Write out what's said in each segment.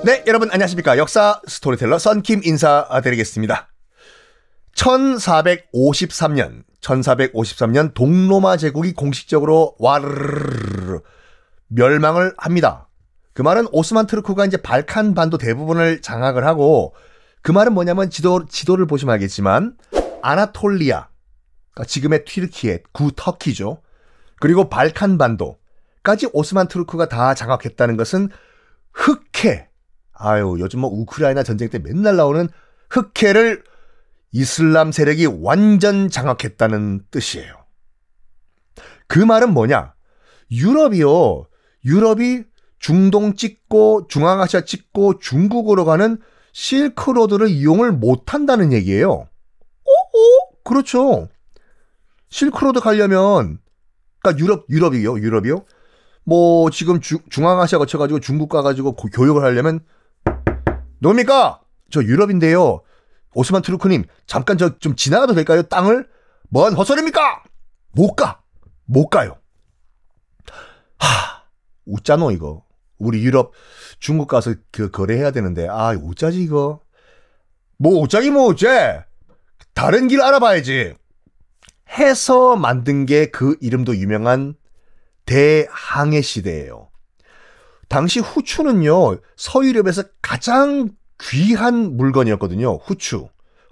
네, 여러분 안녕하십니까. 역사 스토리텔러 썬킴 인사드리겠습니다. 1453년 동로마 제국이 공식적으로 와르르르 멸망을 합니다. 그 말은 오스만 투르크가 이제 발칸 반도 대부분을 장악을 하고, 그 말은 뭐냐면 지도를 보시면 알겠지만 아나톨리아, 그러니까 지금의 튀르키예, 구 터키죠. 그리고 발칸 반도까지 오스만 투르크가 다 장악했다는 것은 흑해, 요즘 뭐 우크라이나 전쟁 때 맨날 나오는 흑해를 이슬람 세력이 완전 장악했다는 뜻이에요. 그 말은 뭐냐? 유럽이 중동 찍고 중앙아시아 찍고 중국으로 가는 실크로드를 이용을 못한다는 얘기예요. 그렇죠. 실크로드 가려면, 그러니까 유럽이요. 뭐 지금 중앙아시아 거쳐가지고 중국 가가지고 교육을 하려면, 누굽니까? 저 유럽인데요. 오스만 투르크님 잠깐 저 좀 지나가도 될까요? 땅을? 뭔 헛소리입니까? 못 가요. 웃자노 이거. 우리 유럽 중국 가서 그 거래해야 되는데 웃자지 이거. 뭐 어째? 다른 길 알아봐야지. 해서 만든 게 그 이름도 유명한 대항해 시대예요. 당시 후추는요, 서유럽에서 가장 귀한 물건이었거든요. 후추!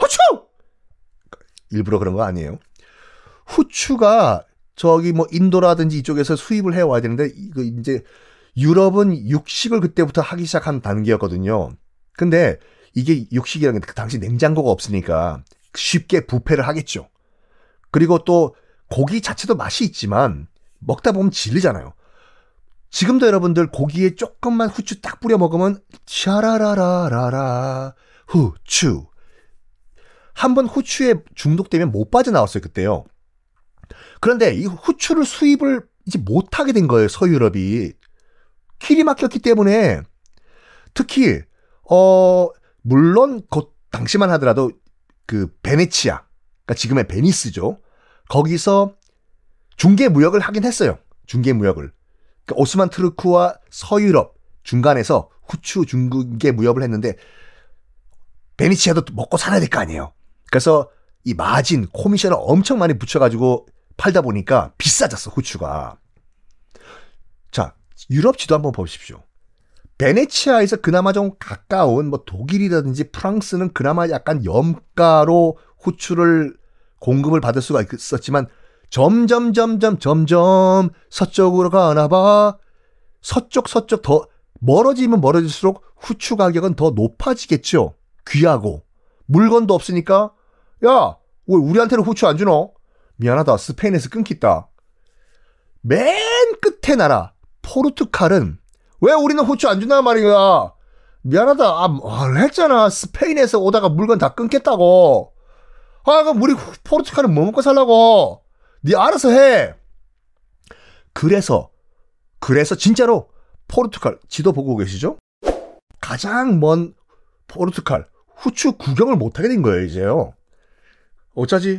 일부러 그런 거 아니에요. 후추가 저기 뭐 인도라든지 이쪽에서 수입을 해와야 되는데, 이거 이제 유럽은 육식을 그때부터 하기 시작한 단계였거든요. 근데 이게 육식이라는 게 그 당시 냉장고가 없으니까 쉽게 부패를 하겠죠. 그리고 또 고기 자체도 맛이 있지만 먹다 보면 질리잖아요. 지금도 여러분들 고기에 조금만 후추 딱 뿌려 먹으면 샤라라라라라 후추. 한번 후추에 중독되면 못 빠져나왔어요, 그때요. 그런데 이 후추를 수입을 이제 못하게 된 거예요, 서유럽이. 길이 막혔기 때문에. 특히 물론 그 당시만 하더라도 그 베네치아, 그러니까 지금의 베니스죠. 거기서 중개 무역을 하긴 했어요. 중개 무역을. 그러니까 오스만 투르크와 서유럽 중간에서 후추 중개 무역을 했는데, 베니치아도 먹고 살아야 될 거 아니에요. 그래서 이 마진, 코미션을 엄청 많이 붙여가지고 팔다 보니까 비싸졌어, 후추가. 자, 유럽 지도 한번 보십시오. 베네치아에서 그나마 좀 가까운 뭐 독일이라든지 프랑스는 그나마 약간 염가로 후추를 공급을 받을 수가 있었지만, 점점 서쪽으로 가나봐. 서쪽 더 멀어지면 멀어질수록 후추 가격은 더 높아지겠죠. 귀하고 물건도 없으니까. 야, 왜 우리한테는 후추 안 주노? 미안하다, 스페인에서 끊겼다. 맨 끝에 나라 포르투갈은 왜 우리는 후추 안 준단 말이야? 미안하다, 했잖아. 스페인에서 오다가 물건 다 끊겠다고. 그럼 우리 포르투갈은 뭐 먹고 살라고? 네 알아서 해. 그래서 진짜로 포르투갈 지도 보고 계시죠? 가장 먼 포르투갈 후추 구경을 못하게 된 거예요, 이제요. 어쩌지?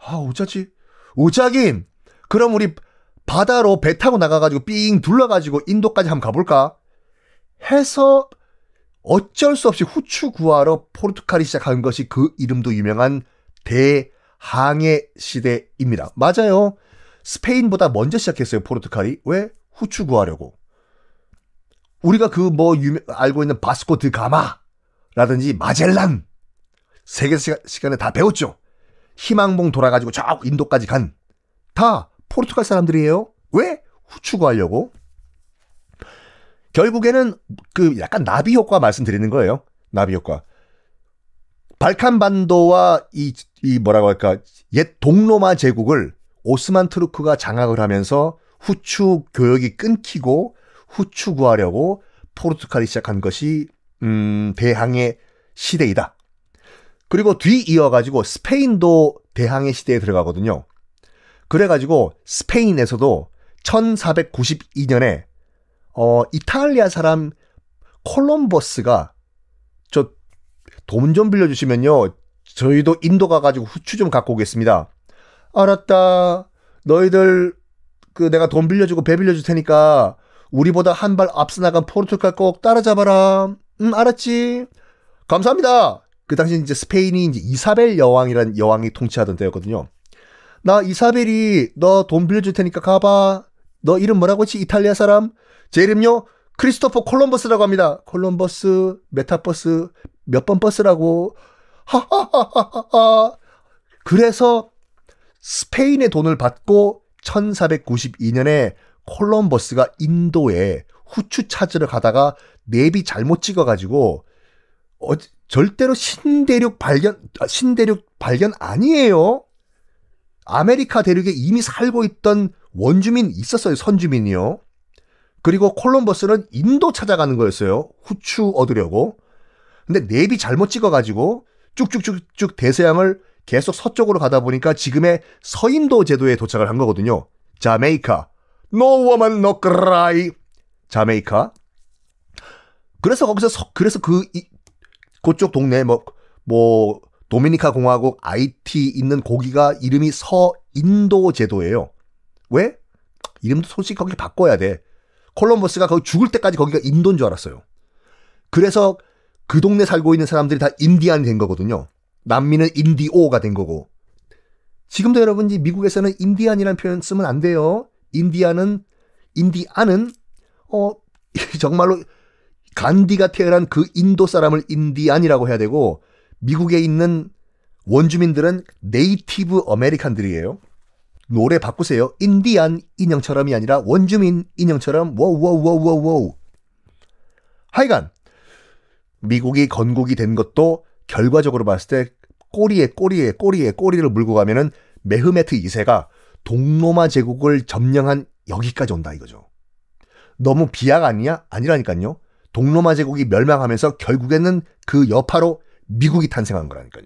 오자긴. 그럼 우리 바다로 배 타고 나가가지고 삥 둘러가지고 인도까지 한번 가볼까? 해서 어쩔 수 없이 후추 구하러 포르투갈이 시작한 것이 그 이름도 유명한 대항해 시대입니다. 맞아요. 스페인보다 먼저 시작했어요, 포르투갈이. 왜? 후추 구하려고. 우리가 알고 있는 바스코 드 가마라든지 마젤란, 세계 시간에 다 배웠죠. 희망봉 돌아가지고 저 인도까지 간 다 포르투갈 사람들이에요. 왜? 후추 구하려고. 결국에는 그 약간 나비 효과 말씀드리는 거예요. 나비 효과. 발칸 반도와 이 뭐라고 할까, 옛 동로마 제국을 오스만 투르크가 장악을 하면서 후추 교역이 끊기고 후추 구하려고 포르투갈이 시작한 것이 대항해 시대이다. 그리고 뒤이어가지고 스페인도 대항해 시대에 들어가거든요. 그래가지고 스페인에서도 1492년에 이탈리아 사람 콜럼버스가 저 돈 좀 빌려주시면요, 저희도 인도 가가지고 후추 좀 갖고 오겠습니다. 알았다. 너희들 내가 돈 빌려주고 배 빌려줄 테니까 우리보다 한 발 앞서 나간 포르투갈 꼭 따라잡아라. 알았지. 감사합니다. 그 당시 이제 스페인이 이제 이사벨 여왕이란 여왕이 통치하던 때였거든요. 나 이사벨이 너 돈 빌려줄 테니까 가봐. 너 이름 뭐라고 했지? 이탈리아 사람? 제 이름요? 크리스토퍼 콜럼버스라고 합니다. 콜럼버스, 메타버스, 몇 번 버스라고. 하하하하하. 그래서 스페인의 돈을 받고 1492년에 콜럼버스가 인도에 후추 찾으러 가다가 내비 잘못 찍어가지고 절대로 신대륙 발견 아니에요. 아메리카 대륙에 이미 살고 있던 원주민 있었어요. 선주민이요. 그리고 콜럼버스는 인도 찾아가는 거였어요. 후추 얻으려고. 근데 내비 잘못 찍어가지고 쭉쭉쭉쭉 대서양을 계속 서쪽으로 가다 보니까 지금의 서인도 제도에 도착을 한 거거든요. 자메이카. No woman, no cry. 자메이카. 그래서 그쪽 동네 도미니카 공화국 아이티 있는 고기가 이름이 서인도 제도예요. 왜? 이름도 솔직히 거기 바꿔야 돼. 콜럼버스가 거기 죽을 때까지 거기가 인도인 줄 알았어요. 그래서 그 동네 살고 있는 사람들이 다 인디안이 된 거거든요. 남미는 인디오가 된 거고. 지금도 여러분 미국에서는 인디안이라는 표현 쓰면 안 돼요. 인디안은 정말로 간디가 태어난 그 인도 사람을 인디안이라고 해야 되고, 미국에 있는 원주민들은 네이티브 아메리칸들이에요. 노래 바꾸세요. 인디안 인형처럼이 아니라 원주민 인형처럼. 워우. 하여간 미국이 건국이 된 것도 결과적으로 봤을 때 꼬리를 물고 가면은 메흐메트 2세가 동로마 제국을 점령한 여기까지 온다 이거죠. 너무 비약 아니야? 아니라니까요. 동로마 제국이 멸망하면서 결국에는 그 여파로 미국이 탄생한 거라니까요.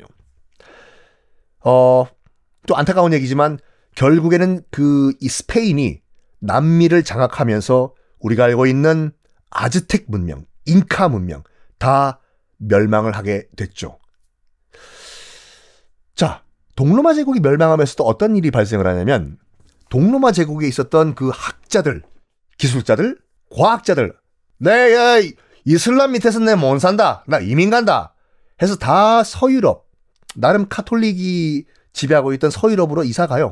또 안타까운 얘기지만 결국에는 이 스페인이 남미를 장악하면서 우리가 알고 있는 아즈텍 문명, 잉카 문명 다 멸망을 하게 됐죠. 자, 동로마 제국이 멸망하면서도 어떤 일이 발생을 하냐면, 동로마 제국에 있었던 그 학자들, 기술자들, 과학자들, 이슬람 밑에서 내 못 산다, 나 이민 간다 해서 다 서유럽, 나름 카톨릭이 지배하고 있던 서유럽으로 이사 가요.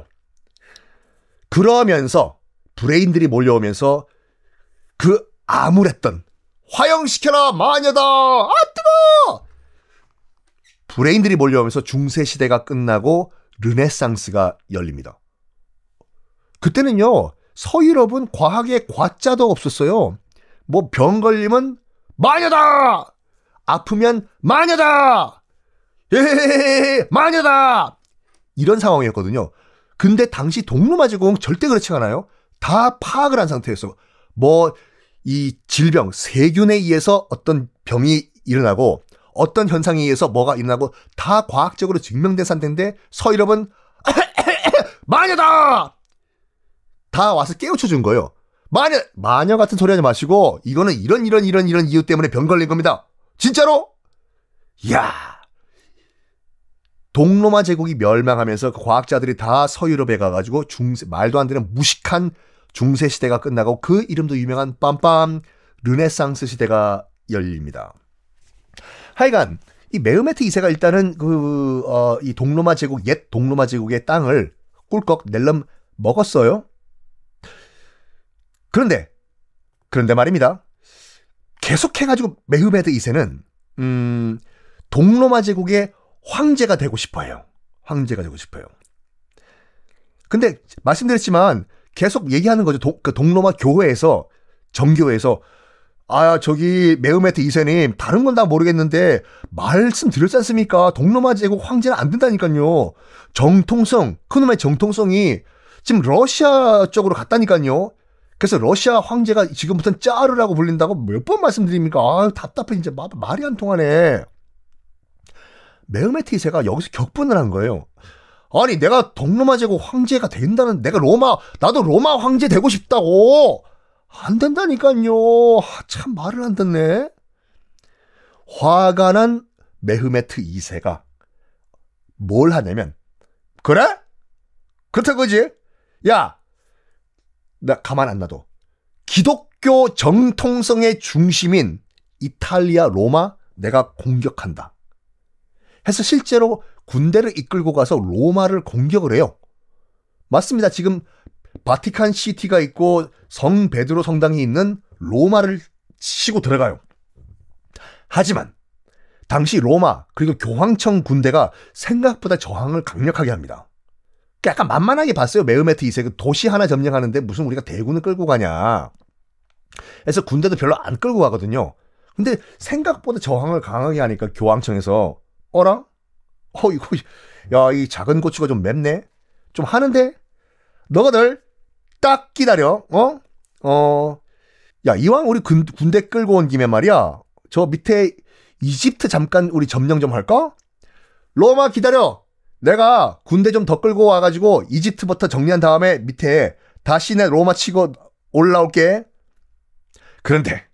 그러면서 브레인들이 몰려오면서 그 암울했던 화영시켜라 마녀다, 아 뜨거! 브레인들이 몰려오면서 중세시대가 끝나고 르네상스가 열립니다. 그때는요, 서유럽은 과학에 과자도 없었어요. 뭐 병 걸리면 마녀다! 아프면 마녀다! 예, 마녀다! 이런 상황이었거든요. 근데 당시 동로마 제국은 절대 그렇지 않아요. 다 파악을 한 상태였어. 이 질병, 세균에 의해서 어떤 병이 일어나고 어떤 현상에 의해서 뭐가 일어나고 다 과학적으로 증명된 상태인데 서유럽은 마녀다! 다 와서 깨우쳐 준 거예요. 마녀 같은 소리 하지 마시고 이거는 이런 이유 때문에 병 걸린 겁니다. 진짜로? 이야. 동로마 제국이 멸망하면서 그 과학자들이 다 서유럽에 가가지고 말도 안 되는 무식한 중세 시대가 끝나고 그 이름도 유명한 빰빰 르네상스 시대가 열립니다. 하여간 이 메흐메트 2세가 일단은 이 동로마 제국, 옛 동로마 제국의 땅을 꿀꺽 낼름 먹었어요. 그런데 말입니다. 계속해가지고 메흐메트 2세는 동로마 제국의 황제가 되고 싶어요. 근데 말씀드렸지만 계속 얘기하는 거죠. 동로마 교회에서, 정교회에서, 저기 메흐메트 2세님 다른 건 다 모르겠는데 말씀드렸지 않습니까? 동로마 제국 황제는 안 된다니까요. 그놈의 정통성이 지금 러시아 쪽으로 갔다니까요. 그래서 러시아 황제가 지금부터는 짜르라고 불린다고 몇 번 말씀드립니까? 답답해. 진짜 말이 안 통하네. 메흐메트 2세가 여기서 격분을 한 거예요. 아니, 내가 동로마 제국 황제가 된다는, 나도 로마 황제 되고 싶다고. 안 된다니까요. 참 말을 안 듣네. 화가 난 메흐메트 2세가 뭘 하냐면, 그래? 그렇다 그지? 야, 나 가만 안 놔둬. 기독교 정통성의 중심인 이탈리아 로마 내가 공격한다 해서 실제로 군대를 이끌고 가서 로마를 공격을 해요. 맞습니다. 지금 바티칸 시티가 있고 성 베드로 성당이 있는 로마를 치고 들어가요. 하지만 당시 로마 그리고 교황청 군대가 생각보다 저항을 강력하게 합니다. 약간 만만하게 봤어요. 메흐메트 2세 도시 하나 점령하는데 무슨 우리가 대군을 끌고 가냐. 그래서 군대도 별로 안 끌고 가거든요. 근데 생각보다 저항을 강하게 하니까 교황청에서 어라? 이거 야, 이 작은 고추가 좀 맵네. 좀 하는데 너희들 딱 기다려. 야, 이왕 우리 군대 끌고 온 김에 말이야. 저 밑에 이집트 잠깐 우리 점령 좀 할까? 로마 기다려. 내가 군대 좀 더 끌고 와가지고 이집트부터 정리한 다음에 밑에 다시 내 로마 치고 올라올게. 그런데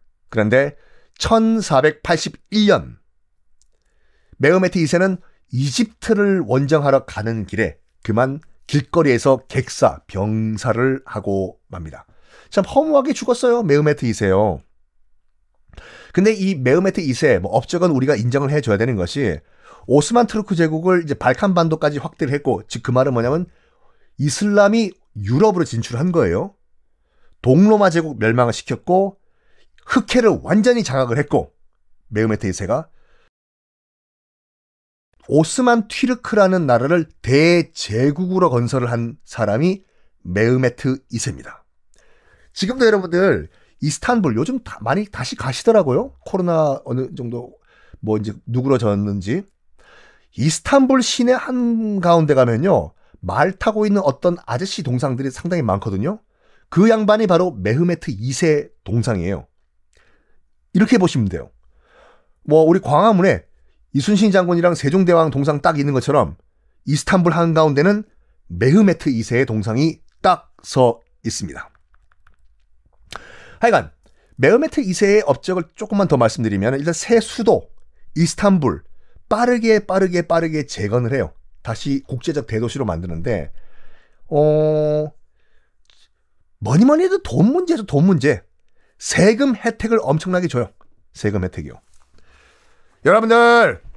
1481년 메흐메트 2세는 이집트를 원정하러 가는 길에 그만 길거리에서 객사, 병사를 하고 맙니다. 참 허무하게 죽었어요. 메흐메트 2세요. 근데 이 메흐메트 2세 업적은 우리가 인정을 해줘야 되는 것이 오스만 투르크 제국을 이제 발칸반도까지 확대를 했고, 즉 그 말은 뭐냐면 이슬람이 유럽으로 진출한 거예요. 동로마 제국 멸망을 시켰고 흑해를 완전히 장악을 했고, 메흐메트 2세가 오스만 튀르크라는 나라를 대제국으로 건설을 한 사람이 메흐메트 2세입니다. 지금도 여러분들 이스탄불 요즘 많이 다시 가시더라고요. 코로나 어느 정도 이제 누그러졌는지. 이스탄불 시내 한가운데 가면요, 말 타고 있는 어떤 아저씨 동상들이 상당히 많거든요. 그 양반이 바로 메흐메트 2세 동상이에요. 이렇게 보시면 돼요. 우리 광화문에 이순신 장군이랑 세종대왕 동상 딱 있는 것처럼 이스탄불 한가운데는 메흐메트 2세의 동상이 딱 서 있습니다. 하여간 메흐메트 2세의 업적을 조금만 더 말씀드리면, 일단 새 수도 이스탄불 빠르게 재건을 해요. 다시 국제적 대도시로 만드는데 뭐니 해도 돈 문제죠. 돈 문제. 세금 혜택을 엄청나게 줘요. 세금 혜택이요. 여러분들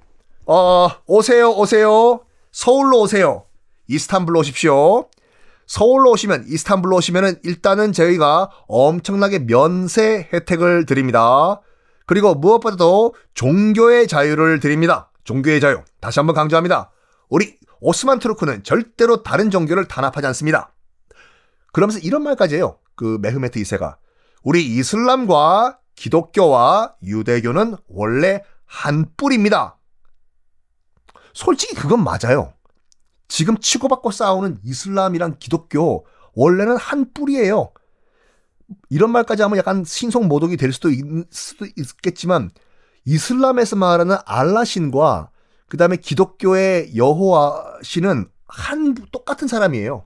오세요. 서울로 오세요. 이스탄불로 오십시오. 서울로 오시면, 이스탄불로 오시면은 일단은 저희가 엄청나게 면세 혜택을 드립니다. 그리고 무엇보다도 종교의 자유를 드립니다. 종교의 자유. 다시 한번 강조합니다. 우리 오스만 투르크는 절대로 다른 종교를 단합하지 않습니다. 그러면서 이런 말까지 해요. 그 메흐메트 2세가 우리 이슬람과 기독교와 유대교는 원래 한 뿌리입니다. 솔직히 그건 맞아요. 지금 치고받고 싸우는 이슬람이랑 기독교 원래는 한 뿌리예요. 이런 말까지 하면 약간 신성모독이 될 수도 있겠지만, 이슬람에서 말하는 알라신과 그 다음에 기독교의 여호와 신은 똑같은 사람이에요.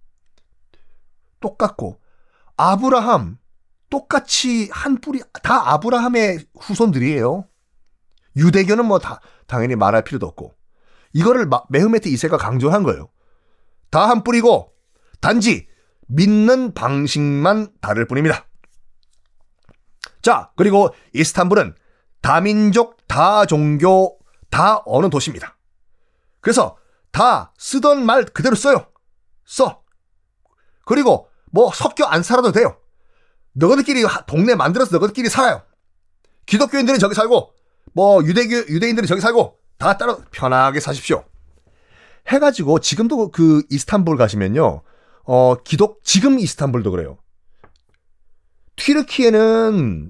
똑같고, 아브라함 똑같이 한 뿌리, 다 아브라함의 후손들이에요. 유대교는 당연히 말할 필요도 없고. 이거를 메흐메트 2세가 강조한 거예요. 다 한 뿌리고 단지 믿는 방식만 다를 뿐입니다. 자, 그리고 이스탄불은 다민족, 다종교, 다 어느 도시입니다. 그래서 다 쓰던 말 그대로 써. 그리고 섞여 안 살아도 돼요. 너희들끼리 동네 만들어서 너희들끼리 살아요. 기독교인들은 저기 살고 유대인들은 저기 살고 다 따로 편하게 사십시오. 해가지고 지금도 그 이스탄불 가시면요, 지금 이스탄불도 그래요. 튀르키예는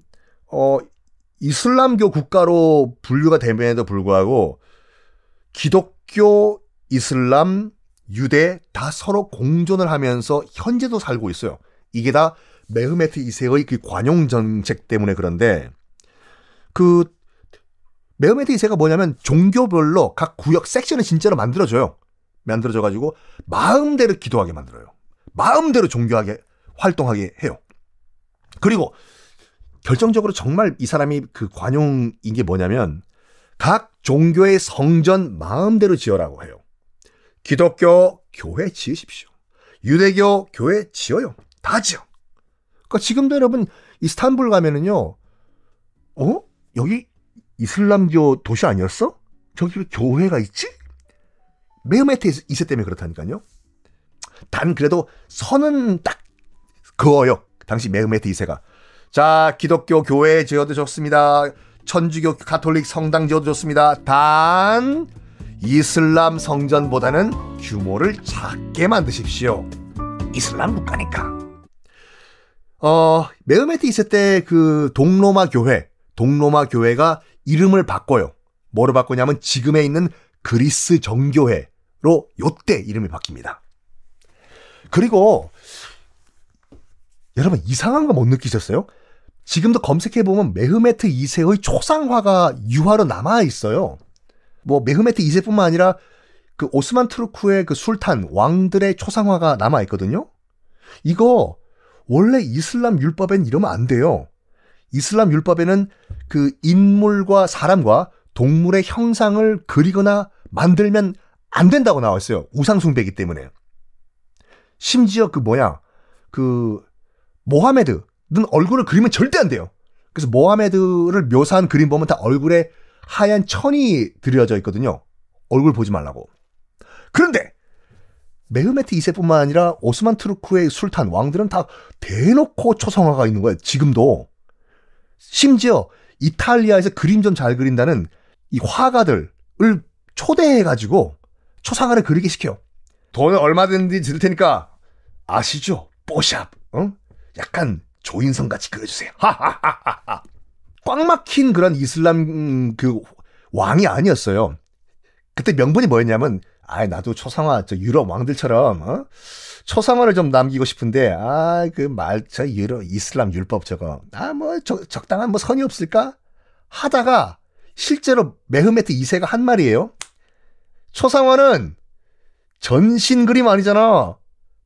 이슬람교 국가로 분류가 됨에도 불구하고 기독교, 이슬람, 유대 다 서로 공존을 하면서 현재도 살고 있어요. 이게 다 메흐메트 2세의 그 관용 정책 때문에 그런데, 그 메흐메트 2세가 뭐냐면 종교별로 각 구역 섹션을 진짜로 만들어줘가지고 마음대로 기도하게 만들어요. 마음대로 종교하게 활동하게 해요. 그리고 결정적으로 정말 이 사람이 그 관용인 게 뭐냐면, 각 종교의 성전 마음대로 지어라고 해요. 기독교 교회 지으십시오. 유대교 교회 지어요. 다 지어. 그러니까 지금도 여러분 이스탄불 가면은요, 여기 이슬람교 도시 아니었어? 저기 왜 교회가 있지? 메흐메트 2세 때문에 그렇다니까요. 단 그래도 선은 딱 그어요. 당시 메흐메트 2세가. 자, 기독교 교회 지어도 좋습니다. 천주교 가톨릭 성당 지어도 좋습니다. 단 이슬람 성전보다는 규모를 작게 만드십시오. 이슬람 국가니까. 메흐메트 2세 때 그 동로마 교회가 이름을 바꿔요. 뭐로 바꾸냐면 지금에 있는 그리스 정교회로 요때 이름이 바뀝니다. 그리고 여러분 이상한 거 못 느끼셨어요? 지금도 검색해보면 메흐메트 2세의 초상화가 유화로 남아있어요. 뭐 메흐메트 2세뿐만 아니라 그 오스만 투르크의 그 술탄 왕들의 초상화가 남아있거든요. 이거 원래 이슬람 율법엔 이러면 안 돼요. 이슬람 율법에는 그 인물과 사람과 동물의 형상을 그리거나 만들면 안 된다고 나와 있어요. 우상 숭배이기 때문에. 심지어 모하메드는 얼굴을 그리면 절대 안 돼요. 그래서 모하메드를 묘사한 그림 보면 다 얼굴에 하얀 천이 드려져 있거든요. 얼굴 보지 말라고. 그런데 메흐메트 2세뿐만 아니라 오스만 투르크의 술탄 왕들은 다 대놓고 초상화가 있는 거예요. 지금도. 심지어 이탈리아에서 그림 좀 잘 그린다는 이 화가들을 초대해가지고 초상화를 그리게 시켜요. 돈을 얼마든지 줄 테니까 아시죠? 뽀샵. 약간 조인성 같이 그려주세요. 하하하하하. 꽉 막힌 그런 이슬람 그 왕이 아니었어요. 그때 명분이 뭐였냐면, 나도 초상화 저 유럽 왕들처럼 초상화를 좀 남기고 싶은데, 저 유럽 이슬람 율법 저거 적당한 뭐 선이 없을까 하다가 실제로 메흐메트 2세가 한 말이에요. 초상화는 전신 그림 아니잖아.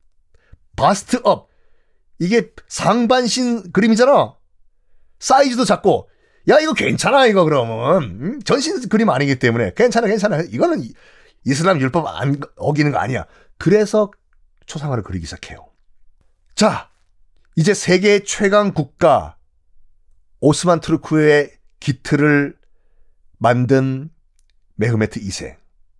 바스트 업. 이게 상반신 그림이잖아. 사이즈도 작고. 야, 이거 괜찮아, 이거 그러면. 전신 그림 아니기 때문에. 괜찮아. 이거는 이슬람 율법 안 어기는 거 아니야. 그래서 초상화를 그리기 시작해요. 자, 이제 세계 최강 국가 오스만 투르크의 기틀을 만든 메흐메트 2세.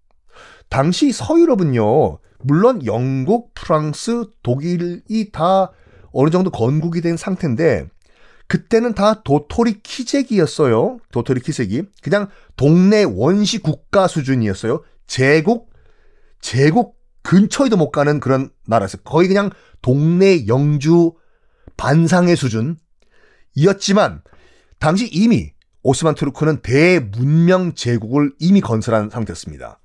당시 서유럽은요, 물론 영국, 프랑스, 독일이 다 어느 정도 건국이 된 상태인데, 그때는 다 도토리 키재기였어요. 도토리 키재기. 그냥 동네 원시 국가 수준이었어요. 제국 근처에도 못 가는 그런 나라였어요. 거의 그냥 동네 영주 반상의 수준이었지만, 당시 이미 오스만 투르크는 대문명 제국을 이미 건설한 상태였습니다.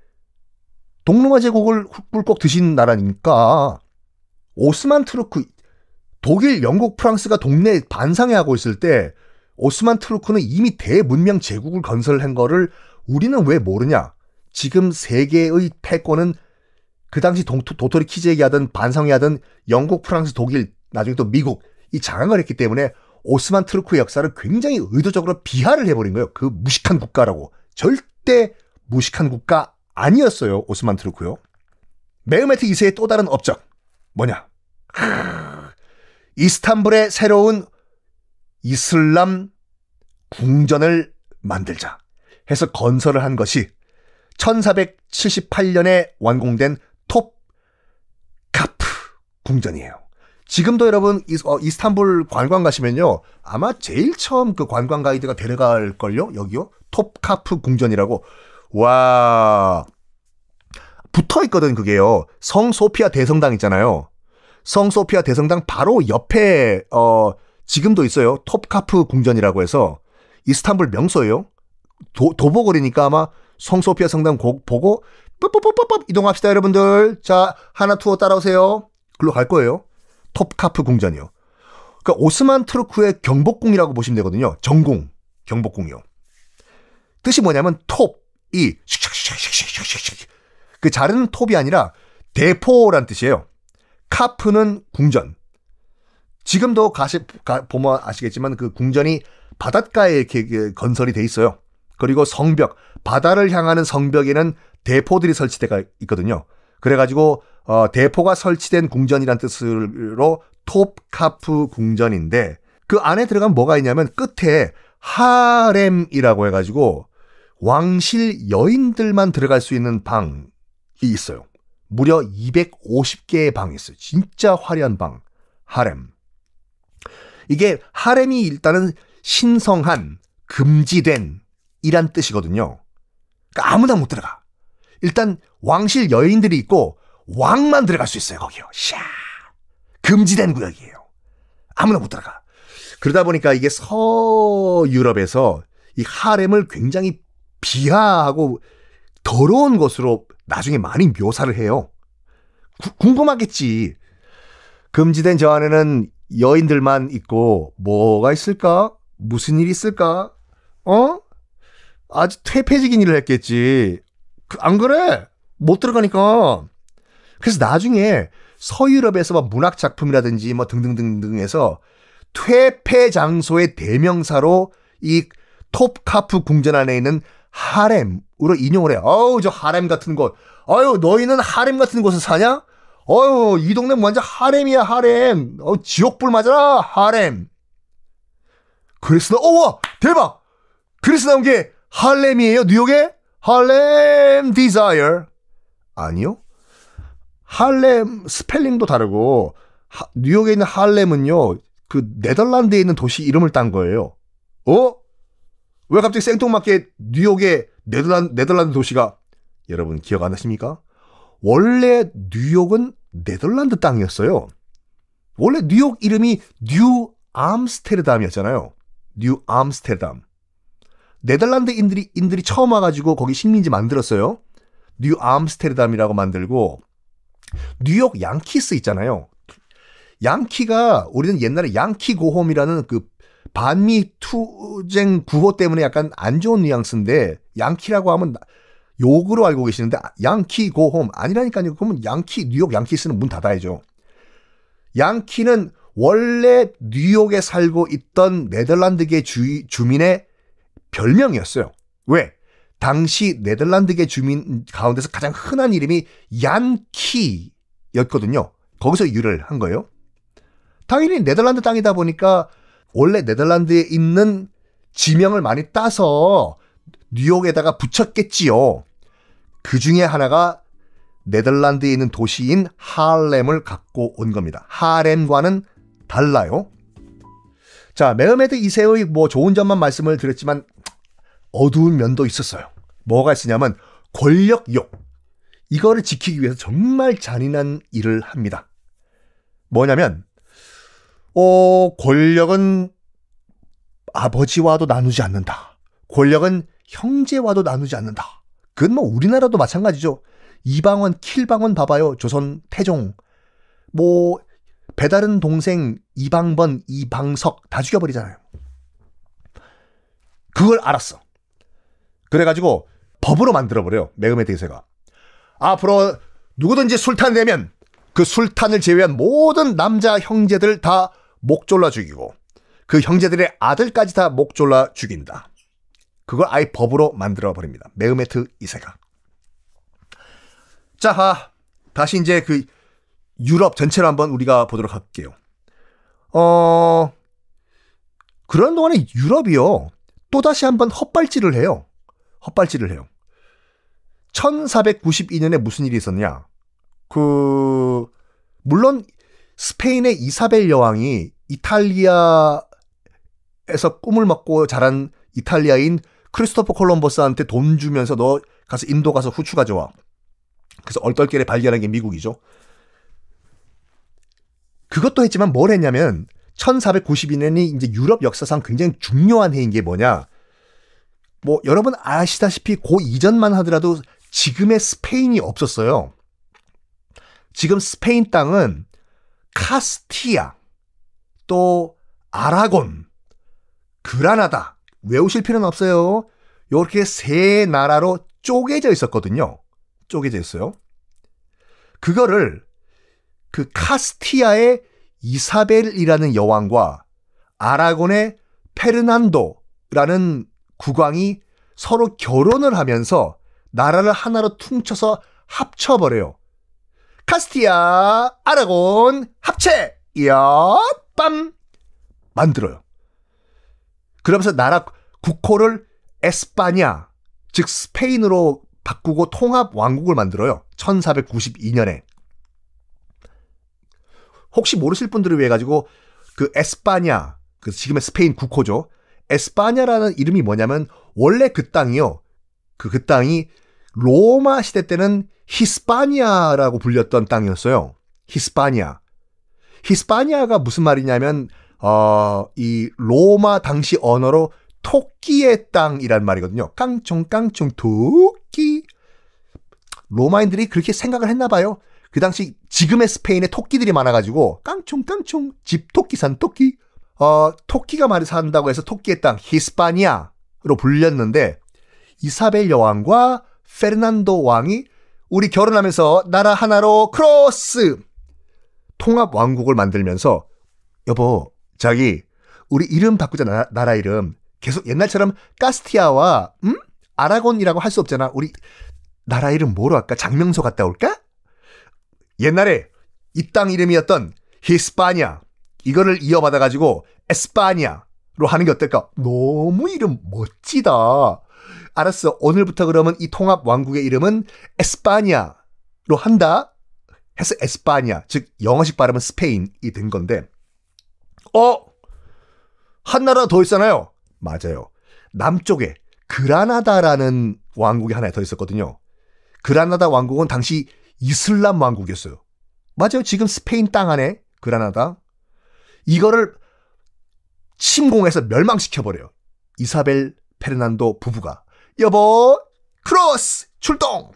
동로마 제국을 꿀꺽 드신 나라니까 오스만 투르크, 독일, 영국, 프랑스가 동네 반상회하고 있을 때 오스만 투르크는 이미 대문명 제국을 건설한 거를 우리는 왜 모르냐? 지금 세계의 패권은 그 당시 도토리 키재기 하든 반상회 하든 영국, 프랑스, 독일, 나중에 또 미국 이 장악을 했기 때문에 오스만 투르크의 역사를 굉장히 의도적으로 비하를 해버린 거예요. 그 무식한 국가라고. 절대 무식한 국가 아니었어요. 오스만 투르크요. 메흐메트 2세의 또 다른 업적 뭐냐? 이스탄불의 새로운 이슬람 궁전을 만들자 해서 건설을 한 것이 1478년에 완공된 톱카프 궁전이에요. 지금도 여러분 이스탄불 관광 가시면요, 아마 제일 처음 그 관광 가이드가 데려갈걸요. 여기요. 톱카프 궁전이라고. 와, 붙어있거든. 그게요. 성 소피아 대성당 있잖아요. 성 소피아 대성당 바로 옆에 지금도 있어요. 톱카프 궁전이라고 해서 이스탄불 명소예요. 도보거리니까 아마 성 소피아 성당 보고 ปุ๊ปุ๊ปุ๊ปุ๊ 이동합시다 여러분들. 자, 하나 투어 따라오세요. 글로 갈 거예요. 톱카프 궁전이요. 그러니까 오스만 투르크의 경복궁이라고 보시면 되거든요. 정궁, 경복궁이요. 뜻이 뭐냐면 톱이 그 자르는 톱이 아니라 대포란 뜻이에요. 카프는 궁전. 지금도 보면 아시겠지만 그 궁전이 바닷가에 이렇게 건설이 돼 있어요. 그리고 성벽, 바다를 향하는 성벽에는 대포들이 설치되어 있거든요. 그래가지고 대포가 설치된 궁전이란 뜻으로 톱카프 궁전인데, 그 안에 들어가면 뭐가 있냐면 끝에 하렘이라고 해가지고 왕실 여인들만 들어갈 수 있는 방이 있어요. 무려 250개의 방이 있어요. 진짜 화려한 방. 하렘. 이게 하렘이 일단은 신성한, 금지된 이란 뜻이거든요. 그러니까 아무나 못 들어가. 일단 왕실 여인들이 있고 왕만 들어갈 수 있어요. 거기요. 샤. 금지된 구역이에요. 아무나 못 들어가. 그러다 보니까 이게 서유럽에서 이 하렘을 굉장히 비하하고 더러운 것으로 나중에 많이 묘사를 해요. 궁금하겠지. 금지된 저 안에는 여인들만 있고 뭐가 있을까? 무슨 일이 있을까? 아주 퇴폐적인 일을 했겠지. 안 그래? 못 들어가니까. 그래서 나중에 서유럽에서 뭐 문학 작품이라든지 뭐 등등등등해서 퇴폐 장소의 대명사로 이 톱카프 궁전 안에 있는 하렘으로 인용을 해요. 어우, 저 하렘 같은 곳. 아유, 너희는 하렘 같은 곳에 사냐? 어휴, 이 동네 완전 하렘이야, 하렘. 지옥불 맞아라, 하렘. 그래서, 와, 대박! 그래서 나온 게 할렘이에요, 뉴욕에? 할렘 디자이어. 아니요. 할렘, 스펠링도 다르고, 뉴욕에 있는 할렘은요, 그 네덜란드에 있는 도시 이름을 딴 거예요. 왜 갑자기 생뚱맞게 뉴욕의 네덜란드 도시가, 여러분 기억 안 나십니까? 원래 뉴욕은 네덜란드 땅이었어요. 원래 뉴욕 이름이 뉴 암스테르담이었잖아요. 뉴 암스테르담. 네덜란드인들이 처음 와가지고 거기 식민지 만들었어요. 뉴 암스테르담이라고 만들고, 뉴욕 양키스 있잖아요. 양키가, 우리는 옛날에 양키 고홈이라는 그 반미 투쟁 구호 때문에 약간 안 좋은 뉘앙스인데, 양키라고 하면 욕으로 알고 계시는데, 양키 고홈 아니라니까요. 그러면 양키, 뉴욕 양키스는 문 닫아야죠. 양키는 원래 뉴욕에 살고 있던 네덜란드계 주민의 별명이었어요. 왜? 당시 네덜란드계 주민 가운데서 가장 흔한 이름이 얀키였거든요. 거기서 유래를 한 거예요. 당연히 네덜란드 땅이다 보니까 원래 네덜란드에 있는 지명을 많이 따서 뉴욕에다가 붙였겠지요. 그 중에 하나가 네덜란드에 있는 도시인 하렘을 갖고 온 겁니다. 하렘과는 달라요. 자, 메흐메드 2세의 뭐 좋은 점만 말씀을 드렸지만 어두운 면도 있었어요. 뭐가 있었냐면 권력욕. 이거를 지키기 위해서 정말 잔인한 일을 합니다. 뭐냐면 권력은 아버지와도 나누지 않는다. 권력은 형제와도 나누지 않는다. 그건 뭐 우리나라도 마찬가지죠. 이방원, 킬방원 봐봐요. 조선 태종. 뭐 배다른 동생 이방번, 이방석 다 죽여버리잖아요. 그걸 알았어. 그래가지고 법으로 만들어버려요. 메흐메드 2세가. 앞으로 누구든지 술탄 되면 그 술탄을 제외한 모든 남자 형제들 다 목 졸라 죽이고 그 형제들의 아들까지 다 목 졸라 죽인다. 그걸 아예 법으로 만들어버립니다. 메흐메드 2세가. 자, 다시 이제 그 유럽 전체로 한번 우리가 보도록 할게요. 그런 동안에 유럽이요. 또다시 한번 헛발질을 해요. 1492년에 무슨 일이 있었냐. 물론 스페인의 이사벨 여왕이 이탈리아에서 꿈을 먹고 자란 이탈리아인 크리스토퍼 콜럼버스한테 돈 주면서 너 가서 인도 가서 후추 가져와. 그래서 얼떨결에 발견한 게 미국이죠. 그것도 했지만 뭘 했냐면 1492년이 이제 유럽 역사상 굉장히 중요한 해인 게 뭐냐. 뭐 여러분 아시다시피 그 이전만 하더라도 지금의 스페인이 없었어요. 지금 스페인 땅은 카스티아, 또 아라곤, 그라나다 외우실 필요는 없어요. 이렇게 세 나라로 쪼개져 있었거든요. 쪼개져 있어요. 그거를 그 카스티아의 이사벨이라는 여왕과 아라곤의 페르난도라는 국왕이 서로 결혼을 하면서 나라를 하나로 퉁쳐서 합쳐버려요. 카스티아, 아라곤 합체! 이야, 빰! 만들어요. 그러면서 나라 국호를 에스파냐, 즉 스페인으로 바꾸고 통합 왕국을 만들어요. 1492년에. 혹시 모르실 분들을 위해 가지고 그 에스파냐, 그 지금의 스페인 국호죠. 에스파냐라는 이름이 뭐냐면 원래 그 땅이요. 그 땅이 로마 시대 때는 히스파니아라고 불렸던 땅이었어요. 히스파니아. 히스파니아가 무슨 말이냐면 이 로마 당시 언어로 토끼의 땅이란 말이거든요. 깡총깡총 토끼. 로마인들이 그렇게 생각을 했나 봐요. 그 당시 지금의 스페인에 토끼들이 많아가지고 깡총깡총 집토끼 산 토끼. 토끼가 많이 산다고 해서 토끼의 땅 히스파니아로 불렸는데 이사벨 여왕과 페르난도 왕이 우리 결혼하면서 나라 하나로 크로스 통합 왕국을 만들면서 여보 자기 우리 이름 바꾸자. 나라 이름 계속 옛날처럼 카스티아와 아라곤이라고 할 수 없잖아. 우리 나라 이름 뭐로 할까? 장명소 갔다 올까? 옛날에 이 땅 이름이었던 히스파니아 이거를 이어받아가지고 에스파니아로 하는 게 어떨까? 너무 이름 멋지다. 알았어. 오늘부터 그러면 이 통합 왕국의 이름은 에스파니아로 한다. 해서 에스파니아, 즉 영어식 발음은 스페인이 된 건데 한 나라 더 있잖아요. 맞아요. 남쪽에 그라나다라는 왕국이 하나 더 있었거든요. 그라나다 왕국은 당시 이슬람 왕국이었어요. 맞아요. 지금 스페인 땅 안에 그라나다. 이거를 침공해서 멸망시켜버려요. 이사벨 페르난도 부부가. 여보 크로스 출동.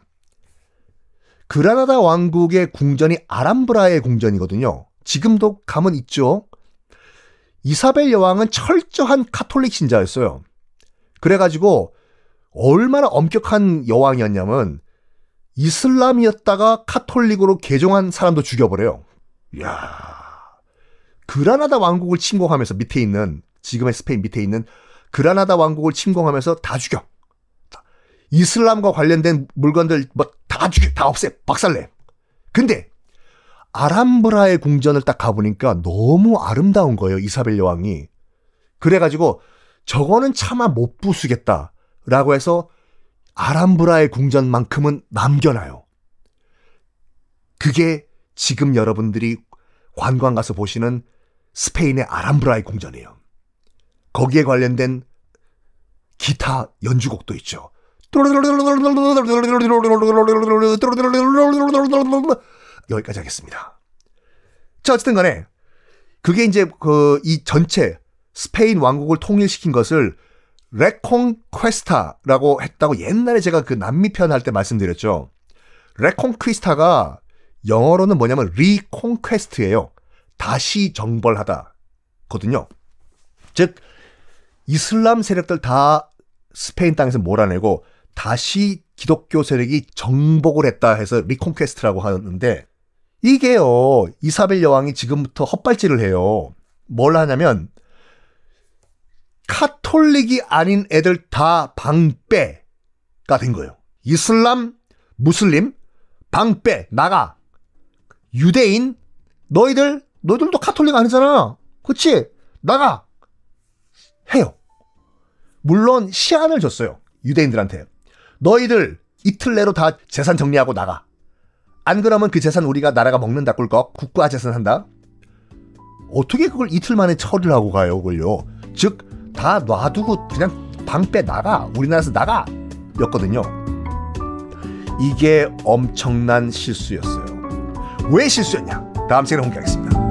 그라나다 왕국의 궁전이 아람브라의 궁전이거든요. 지금도 가면 있죠. 이사벨 여왕은 철저한 카톨릭 신자였어요. 그래가지고 얼마나 엄격한 여왕이었냐면 이슬람이었다가 카톨릭으로 개종한 사람도 죽여버려요. 이야, 그라나다 왕국을 침공하면서 밑에 있는 지금의 스페인 밑에 있는 그라나다 왕국을 침공하면서 다 죽여. 이슬람과 관련된 물건들 다 죽여, 다 없애, 박살내. 근데 아람브라의 궁전을 딱 가보니까 너무 아름다운 거예요, 이사벨 여왕이. 그래가지고 저거는 차마 못 부수겠다라고 해서 아람브라의 궁전만큼은 남겨놔요. 그게 지금 여러분들이 관광 가서 보시는 스페인의 아람브라의 궁전이에요. 거기에 관련된 기타 연주곡도 있죠. 여기까지 하겠습니다. 자, 어쨌든 간에 그게 이제 이 전체 스페인 왕국을 통일시킨 것을 레콩퀘스타라고 했다고 옛날에 제가 그 남미 편 할 때 말씀드렸죠. 레콩퀴스타가 영어로는 뭐냐면 리콩퀘스트예요. 다시 정벌하다거든요. 즉 이슬람 세력들 다 스페인 땅에서 몰아내고 다시 기독교 세력이 정복을 했다 해서 리콩퀘스트라고 하는데 이게요, 이사벨 여왕이 지금부터 헛발질을 해요. 뭘 하냐면 카톨릭이 아닌 애들 다 방빼가 된 거예요. 이슬람, 무슬림, 방빼, 나가. 유대인, 너희들도 카톨릭 아니잖아. 그치? 나가. 해요. 물론 시한을 줬어요. 유대인들한테. 너희들 이틀 내로 다 재산 정리하고 나가. 안 그러면 그 재산 우리가 나라가 먹는다 꿀꺽. 국가 재산 한다. 어떻게 그걸 이틀 만에 처리를 하고 가요, 그걸요. 즉 다 놔두고 그냥 방빼 나가. 우리나라에서 나가. 였거든요. 이게 엄청난 실수였어요. 왜 실수였냐? 다음 시간에 공개하겠습니다.